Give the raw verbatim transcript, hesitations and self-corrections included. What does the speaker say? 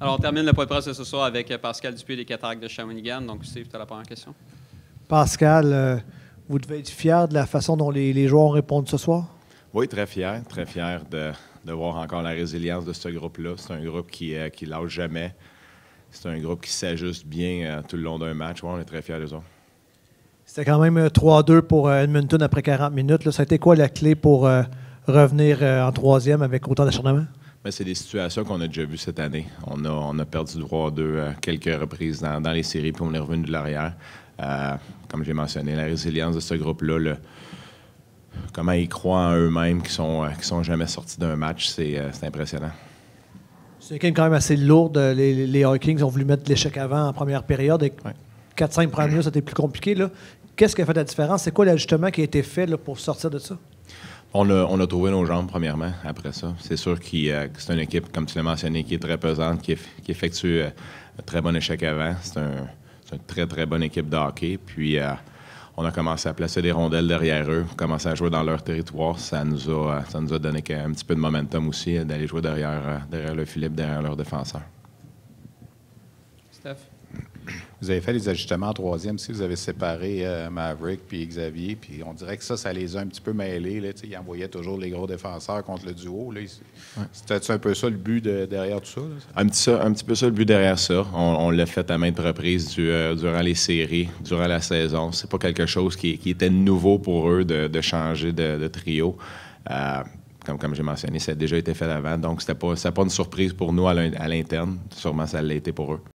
Alors, on termine le point de presse de ce soir avec Pascal Dupuis des Cataractes de Shawinigan. Donc, Steve, tu as la première question. Pascal, euh, vous devez être fier de la façon dont les, les joueurs répondent ce soir? Oui, très fier. Très fier de, de voir encore la résilience de ce groupe-là. C'est un groupe qui ne qui lâche jamais. C'est un groupe qui s'ajuste bien euh, tout le long d'un match. Ouais, on est très fiers d'eux autres. C'était quand même trois deux pour euh, Edmonton après quarante minutes. Là. Ça a été quoi la clé pour euh, revenir euh, en troisième avec autant d'acharnement? C'est des situations qu'on a déjà vues cette année. On a, on a perdu trois deux à quelques reprises dans, dans les séries, puis on est revenu de l'arrière. Euh, comme j'ai mentionné, la résilience de ce groupe-là, le, comment ils croient en eux-mêmes, qui sont, qui sont jamais sortis d'un match, c'est euh, impressionnant. C'est une game quand même assez lourde. Les, les Hawkins ont voulu mettre l'échec avant en première période. Et ouais. quatre cinq premières minutes, c'était plus compliqué. Qu'est-ce qui a fait la différence? C'est quoi l'ajustement qui a été fait là, pour sortir de ça? On a, on a trouvé nos jambes, premièrement, après ça. C'est sûr que euh, c'est une équipe, comme tu l'as mentionné, qui est très pesante, qui, eff qui effectue euh, un très bon échec avant. C'est un, une très, très bonne équipe de hockey. Puis, euh, on a commencé à placer des rondelles derrière eux, commencé à jouer dans leur territoire. Ça nous a, ça nous a donné un petit peu de momentum aussi, d'aller jouer derrière, derrière le Philippe, derrière leurs défenseurs. Steph? Vous avez fait des ajustements en troisième. Si vous avez séparé euh, Maverick puis Xavier, puis on dirait que ça, ça les a un petit peu mêlés. Là, ils envoyaient toujours les gros défenseurs contre le duo. Ouais. C'était un peu ça le but de, derrière tout ça? Là, ça? Un, petit, un petit peu ça le but derrière ça. On, on l'a fait à maintes reprises du, euh, durant les séries, durant la saison. C'est pas quelque chose qui, qui était nouveau pour eux de, de changer de, de trio. Euh, Comme, comme j'ai mentionné, ça a déjà été fait avant. Donc, ce n'était pas, pas une surprise pour nous à l'interne. Sûrement, ça l'a été pour eux.